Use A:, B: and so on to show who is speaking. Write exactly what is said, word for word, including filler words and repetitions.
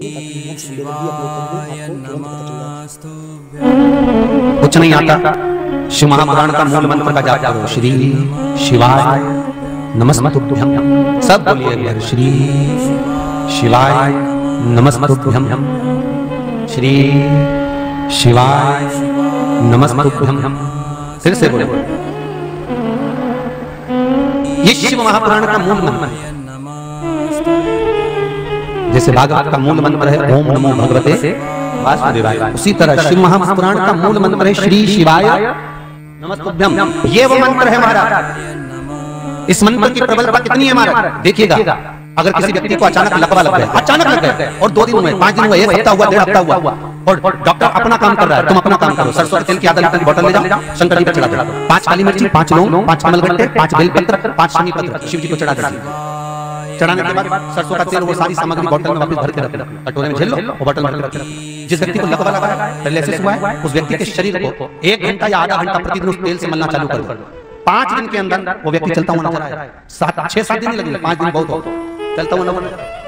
A: कुछ नहीं आता, शिव महापुराण का मूल मंत्र का जाप करो। श्री शिवाय नमस्तुभ्यं, सब बोलिए। श्री शिवाय नमस्तुभ्यं, श्री शिवाय नमस्तुभ्यं। फिर से बोलो। ये शिव महापुराण का मूल मंत्र है। जैसे भागवत का मूल मंत्र है ओम नमो भगवते वासुदेवाय, उसी तरह शिव महापुराण का मूल मंत्र है श्री शिवाय नमस्तुभ्यं। ये वो मंत्र है महाराज। इस मंत्र की प्रबलता कितनी है महाराज, देखिएगा। अगर किसी व्यक्ति को अचानक लकवा लग गया, अचानक लग गया, और दो दिन हुए, पांच दिन हुए, एक हफ्ता हुआ, डेढ़ हफ्ता हुआ, और डॉक्टर अपना काम कर रहा है, तुम अपना काम करो। सरसों के तेल की आधा लीटर की बोतल ले जाओ, शंकर जी को चढ़ा दो। पांच काली मिर्ची, पांच लौंग, पांच कमलगट्टे, पांच बेलपत्र, पांच शमी पत्र शिव जी को चढ़ा दीजिए। चढ़ाने के बाद सरसों का तेल वो सारी सामग्री बोतल में वापस भर के रख लो, कटोरे में झेल लो और बोतल में भर के रख लो। जिस व्यक्ति को लकवा लगा है, पैरालिसिस हुआ है, उस व्यक्ति के शरीर को एक घंटा या आधा घंटा प्रतिदिन उस तेल से मलना चालू कर दो। पांच दिन के अंदर वो व्यक्ति चलता हुआ नजर आएगा। सात छह सात दिन लगेंगे, पांच दिन बहुत हो, चलता हुआ नजर आएगा।